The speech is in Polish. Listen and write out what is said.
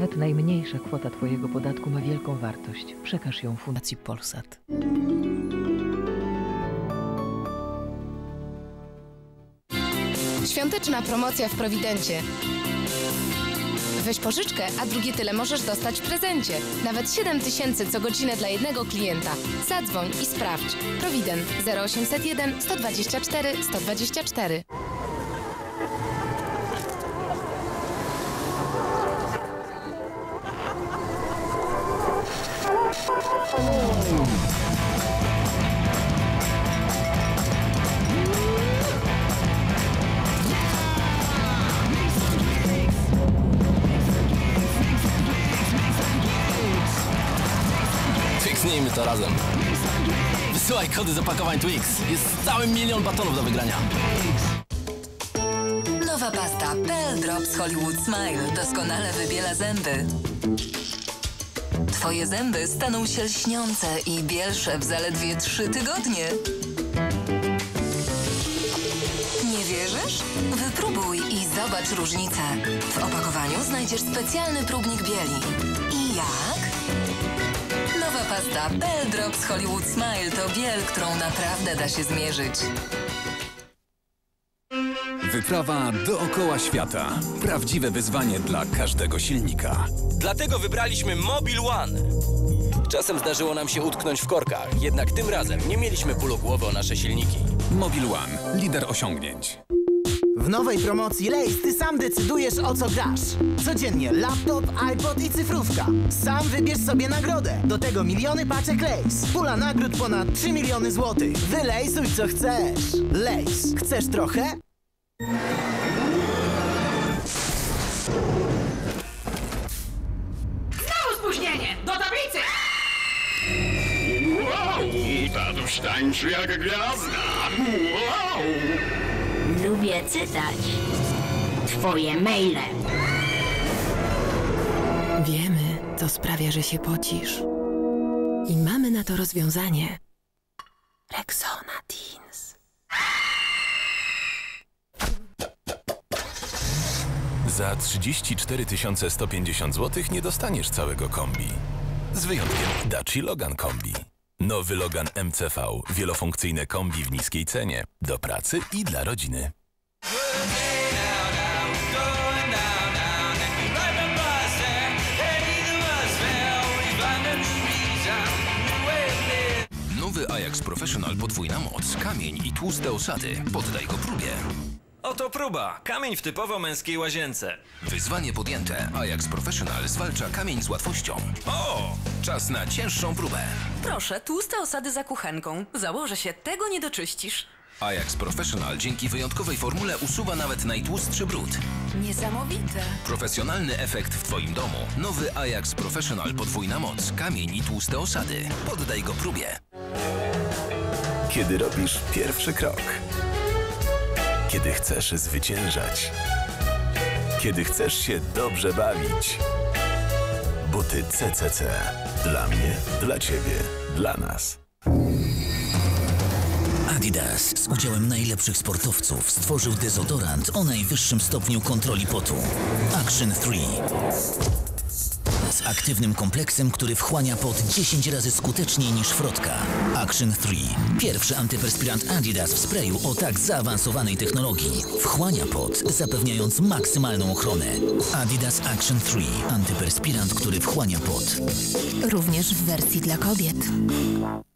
Nawet najmniejsza kwota Twojego podatku ma wielką wartość. Przekaż ją Fundacji Polsat. Świąteczna promocja w Prowidencie. Weź pożyczkę, a drugie tyle możesz dostać w prezencie. Nawet 7 000 co godzinę dla jednego klienta. Zadzwoń i sprawdź. Prowident 0801 124 124. Fiksnijmy to razem. Wysyłaj kody z opakowań Twix. Jest cały 1 000 000 batonów do wygrania. Nowa pasta Pearl Drops Hollywood Smile doskonale wybiela zęby. Twoje zęby staną się lśniące i bielsze w zaledwie 3 tygodnie. Nie wierzysz? Wypróbuj i zobacz różnicę. W opakowaniu znajdziesz specjalny próbnik bieli. I jak? Nowa pasta Pearl Drops Hollywood Smile to biel, którą naprawdę da się zmierzyć. Wyprawa dookoła świata. Prawdziwe wyzwanie dla każdego silnika. Dlatego wybraliśmy Mobil One. Czasem zdarzyło nam się utknąć w korkach, jednak tym razem nie mieliśmy bólu głowy o nasze silniki. Mobil One. Lider osiągnięć. W nowej promocji Lays ty sam decydujesz, o co grasz. Codziennie laptop, iPod i cyfrówka. Sam wybierz sobie nagrodę. Do tego miliony paczek Lays. Pula nagród ponad 3 miliony złotych. Wylejsuj co chcesz. Lays. Chcesz trochę? Znowu spóźnienie! Do tablicy! Wow, tatuś tańczy jak gwiazda. Wow. Lubię czytać twoje maile. Wiemy, co sprawia, że się pocisz. I mamy na to rozwiązanie. Rexona Teens. Za 34 150 zł nie dostaniesz całego kombi. Z wyjątkiem Dacia Logan Kombi. Nowy Logan MCV. Wielofunkcyjne kombi w niskiej cenie. Do pracy i dla rodziny. Nowy Ajax Professional podwójna moc. Kamień i tłuste osady. Poddaj go próbie. Oto próba. Kamień w typowo męskiej łazience. Wyzwanie podjęte. Ajax Professional zwalcza kamień z łatwością. O! Czas na cięższą próbę. Proszę, tłuste osady za kuchenką. Założę się, tego nie doczyścisz. Ajax Professional dzięki wyjątkowej formule usuwa nawet najtłustszy brud. Niesamowite. Profesjonalny efekt w Twoim domu. Nowy Ajax Professional podwójna moc. Kamień i tłuste osady. Poddaj go próbie. Kiedy robisz pierwszy krok. Kiedy chcesz zwyciężać. Kiedy chcesz się dobrze bawić. Buty CCC. Dla mnie, dla Ciebie, dla nas. Adidas z udziałem najlepszych sportowców stworzył dezodorant o najwyższym stopniu kontroli potu. Action 3. Z aktywnym kompleksem, który wchłania pot 10 razy skuteczniej niż frotka. Action 3. Pierwszy antyperspirant Adidas w sprayu o tak zaawansowanej technologii. Wchłania pot, zapewniając maksymalną ochronę. Adidas Action 3. Antyperspirant, który wchłania pot. Również w wersji dla kobiet.